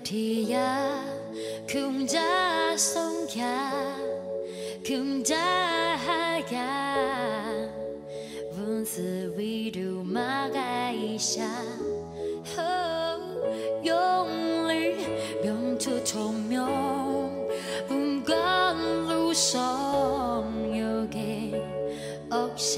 天涯，空家松下，空家海呀，文字为读马盖下，用力用出聪明，不管路上有给恶下。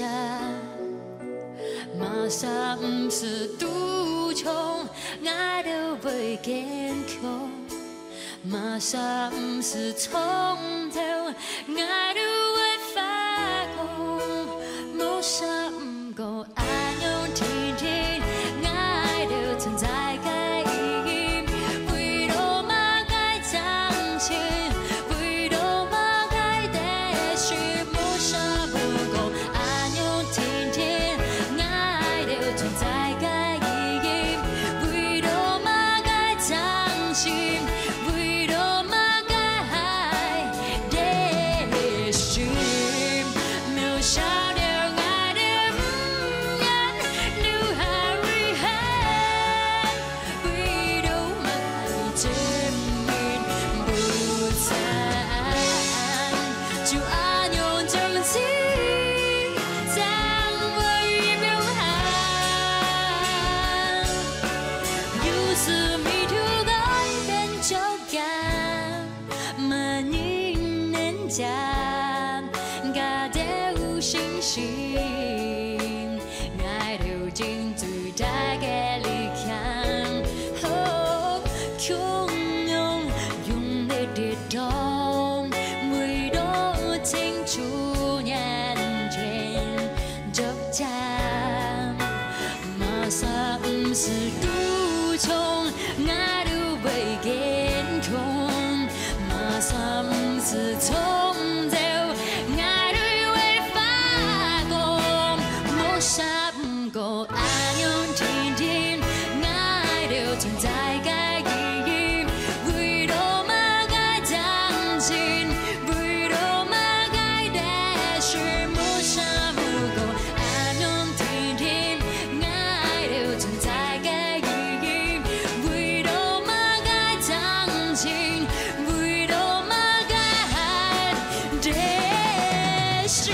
马上不是独穷，爱都会坚强；马上不是从头，爱都会发光。马上不够爱用天天，爱都存在该意，为了马该彰显，为了马该得失，马上不够爱用天天。 存在该意义，为了马该彰显，为了马该得失，渺小的爱的人，女孩为何？为了马该证明不残，就爱用真心。 是迷途改变脚感，满眼人家，家的无信心，爱流进最大的力量，汹涌用力跌倒，为了清楚眼前脚家，马上是独穷。 爱都会坚强，马上是从头，爱都会发光。莫想不够爱用天天，爱都存在该意义，为了马该彰显，为了马该得失。莫想不够爱用天天，爱都存在该意义。 为了马该得失，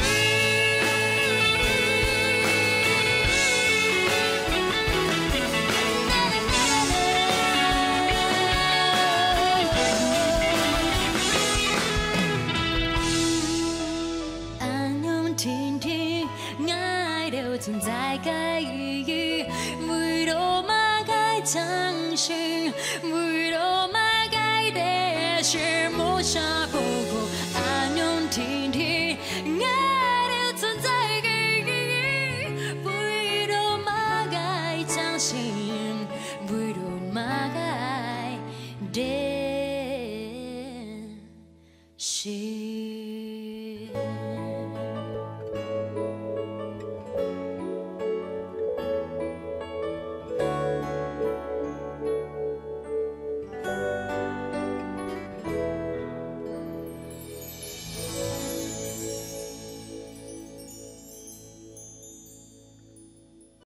安用天天，爱都存在该意义，为了马该彰显，为了马。 是莫傻不